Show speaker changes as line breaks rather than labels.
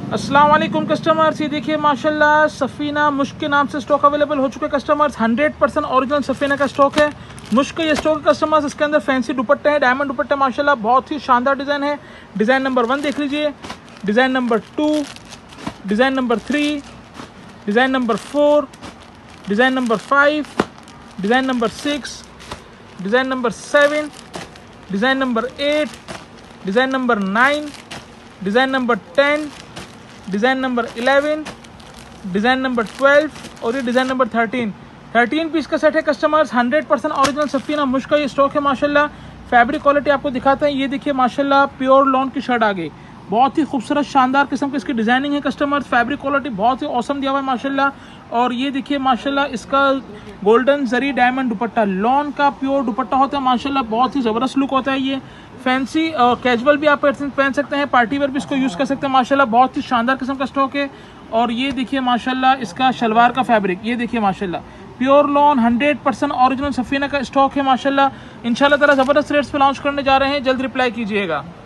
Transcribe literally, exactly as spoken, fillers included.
अस्सलाम वालेकुम कस्टमर्स, ये देखिए माशाल्लाह सफ़ीना मुश्क के नाम से स्टॉक अवेलेबल हो चुका है customers. Hundred percent original Safina का स्टॉक है। मुश्क ये स्टॉक है कस्टमर्स। इसके अंदर फैंसी दुपट्टे हैं, डायमंड दुपट्टे माशाल्लाह बहुत ही शानदार डिज़ाइन है। डिज़ाइन नंबर वन देख लीजिए, design number two, design number three, design number four, design number five, design number six, design number seven, design number eight, design number nine, design number ten, design number eleven, design number twelve और ये design number thirteen. Thirteen piece का set है customers. Hundred percent original Safina Mushk का ये stock है माशाल्लाह। Fabric quality आपको दिखाते हैं, ये देखिए माशाल्लाह प्योर लॉन की शर्ट आ गई। बहुत ही खूबसूरत शानदार किस्म की इसकी डिज़ाइनिंग है कस्टमर्स। फैब्रिक क्वालिटी बहुत ही औसम दिया हुआ है माशाल्लाह। और ये देखिए माशाल्लाह इसका golden zari diamond dupatta, lawn का प्योर दुपट्टा होता है माशाल्लाह। बहुत ही ज़बरदस्त लुक होता है ये। फैंसी और कैजुअल भी आप पहन सकते हैं, पार्टी वेयर भी इसको यूज़ कर सकते हैं माशाल्लाह। बहुत ही शानदार किस्म का स्टॉक है। और ये देखिए माशाल्लाह इसका शलवार का फैब्रिक, ये देखिए माशाल्लाह pure lawn hundred percent original Safina का स्टॉक है माशाल्लाह। इंशाल्लाह ताला ज़बरदस्त रेट्स पे लॉन्च करने जा रहे हैं, जल्द रिप्लाई कीजिएगा।